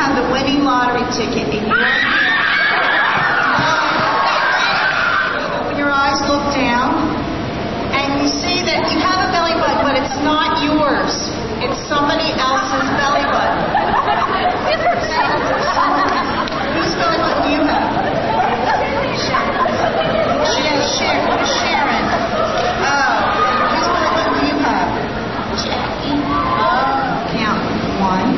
have the winning lottery ticket in your hand. Open your eyes, look down, and you see that you have a belly button, but it's not yours. It's somebody else's belly button. Whose belly button do you have? Sharon. Oh, whose belly button do you have? Jackie. Oh, count. 1,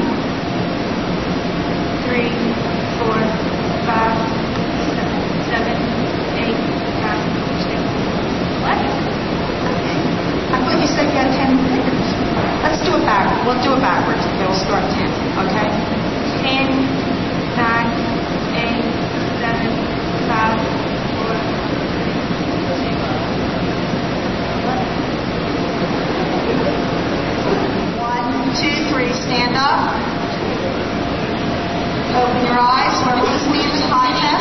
3, 4, 5, 7, 8, 9, 10, 11. Okay. I thought you said you had 10 fingers. Let's do it backwards. We'll do it backwards. Okay, we'll start 10. Okay? 10, 9, 8, 7, 5, 4, 3, 2, 1, 2, 3. Stand up. Open your eyes. Where we stand in contest.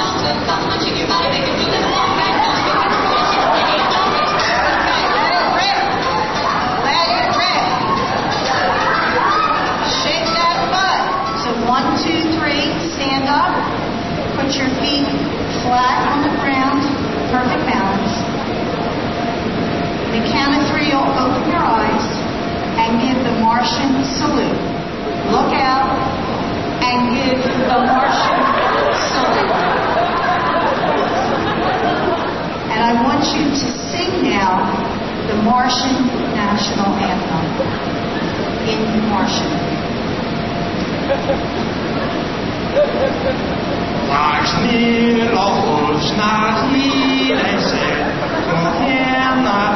Shake that butt. So 1, 2, 3. Stand up. Put your feet flat on the ground. Perfect balance. The count of 3, you'll open your eyes and give the Martian salute. Look out and give the Martian salute. And I want you to sing now the Martian national anthem in Martian. Vars neer, los naar hier en zet, kom her naar